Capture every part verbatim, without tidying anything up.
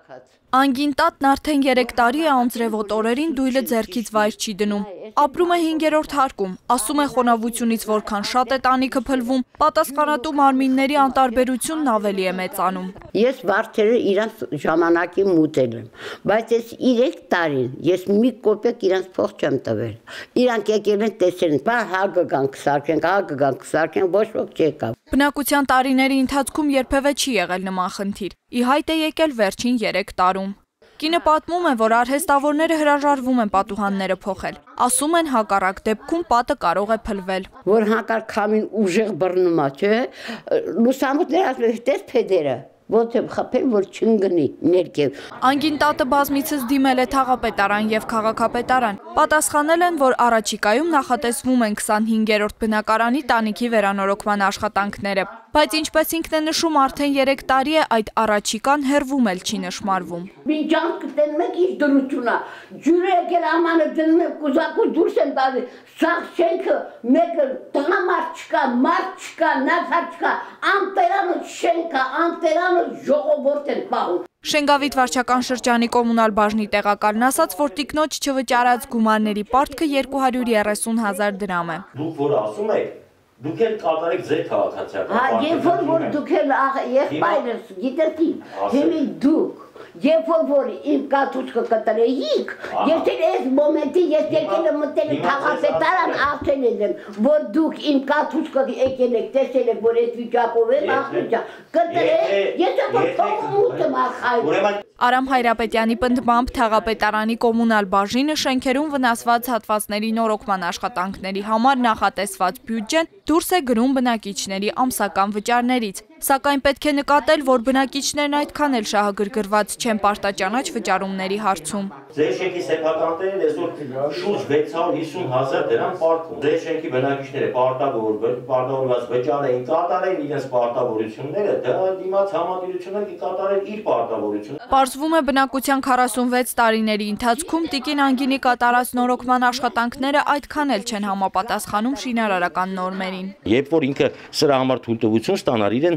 Անգին տատն արդեն երեք տարի է անձրևոտ օրերին դույլը ձեռքից վայր չի դնում։ Ապրում է հինգերորդ հարկում, ասում է խոնավությունից որքան շատ է տանիքը փլվում, պատասխանատու մարմինների անտարբերությունն ավելի է մեծանում։ Ես վարդերը իրանց ժամանակի մուտել եմ, բայց ես երեք տարին ես մի կոպեկ իրանց փող չեմ տվել։ Իրանք եկել են տեսել են, բա հա կգան կսարքենք, հա կգան կսարքենք, ոչ ոք չեկավ։ Բնակության տարիների ընթացքում երբևէ չի եղել նման խնդիր։ Ի հայտ է եկել վերջին երեք տարում։ Կինը պատմում է, որ արհեստավորները հրաժարվում են պատուհանները փոխել։ Ասում են հակառակ դեպքում պատը կարող է փլվել։ Որ հանկարծ քամին ուժեղ բռնում է, չէ՞, լուսամուտները ասում են, տես փեդերը, ոնց եմ խփել, որ չընկնի ներքև։ Անգին տատը բազմիցս դիմել է թաղապետարան եւ քաղաքապետարան։ Պատասխանել են, որ առաջիկայում նախատեսվում են քսանհինգերորդ բնակարանի տանիքի վերանորոգման աշխատանքները։ Բայց ինչպես ինքն է նշում, արդեն երեք տարի է այդ առաջիկան հեռվում էլ չի նշմարվում։ Մինչ անցկտեն մեկ իր դրությունա, ջուրը եկել ամանը դնում եմ կուզակուզ դուրս եմ տալի, սաղ շենքը մեկը տղամարդ չկա, մարդ չկա, նազար չկա, անտերանոց շենքը, անտերանոց ժողովուրդ են պահում։ Շենգավիթ վարչական շրջանի կոմունալ բաժնի տեղակալն ասաց, որ տիկնոջ չվճարած գումարների պարտքը երկու հարյուր երեսուն հազար դրամ է։ Դուք որ ասում եք, դուք էլ կատարեք ձեր քաղաքացիական պարտքը։ Հա, երբ որ որ դուք էլ եղբայրս գիտեք, հիմի դուք Երբ որ իմ կաթուցքը կտրեիք, ես էլ այս մոմենտի ես եկել եմ մտել քաղաքապետարան ասել եմ, որ դուք իմ կաթուցքը եկել եք, տեսել եք, որ այս վիճակով եմ աղջիկ, կտրեք, ես ապա փող ուտեմ ախայր։ Արամ Հայրապետյանի պնդմամբ թաղապետարանի կոմունալ բաժինը շենքերում վնասված հատվածների նորոգման աշխատանքների համար նախատեսված բյուջեն դուրս է գրում բնակիչների ամսական վճարներից։ Սակայն պետք է նկատել, որ բնակիչներն այդքան էլ շահագրգռված չեն պարտաճանաչ վճարումների հարցում։ Ձեր շենքի սեփականատերերն այսօր շուրջ վեց հարյուր հիսուն հազար դրամ պարտքում։ Ձեր շենքի բնակիչները պարտավորված վճար էին կատարել իրենց պարտավորությունները, դա դիմաց համատիրություններ կկատարել իր պարտավորությունը։ Պարզվում է բնակության քառասունվեց տարիների ընթացքում տիկին Անգինի կատարած նորոգման աշխատանքները այդքան էլ չեն համապատասխանում շինարարական նորմերին։ Երբ որ ինքը սրա համար թույլտվություն ստանար, իրեն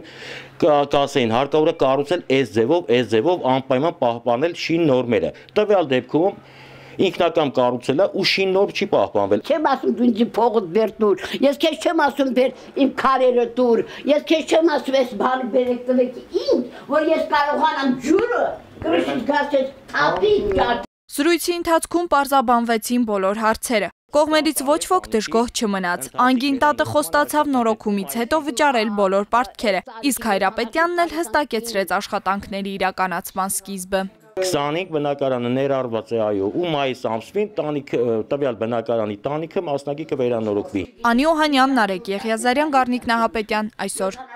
կասեին հարկավոր է կառուցել այս ձևով, այս ձևով անպայման պահպանել շին նորմերը։ Տվյալ դեպքում ինքնակամ կառուցել է ու շին նորմ չի պահպանվել։ Չեմ ասում դու ինձ փողդ բեր տուր, ես քեզ չեմ ասում բեր իմ քարերը տուր, ես քեզ չեմ ասում այս բանը բերեք տվեք ինձ, որ ես կարողանամ ջուրը գրիշից գացել թափի գալ։ Զրույցի ընթացքում պարզաբանվեցին բոլոր հարցերը։ Կողմերից ոչ ոք դժգոհ չմնաց։ Անգին տատը խոստացավ նորոգումից հետո վճարել բոլոր պարտքերը, իսկ Հայրապետյանն էլ հստակեցրեց աշխատանքների իրականացման սկիզբը։ քսանհինգ բնակարանը ներառված է այո, ու մայիս ամսվին տանիք տվյալ բնակարանի տանիքը մասնակի կվերանորոգվի։ Անի Օհանյան, Նարեկ Եղիազարյան, Գառնիկ Նահապետյան, այսօր։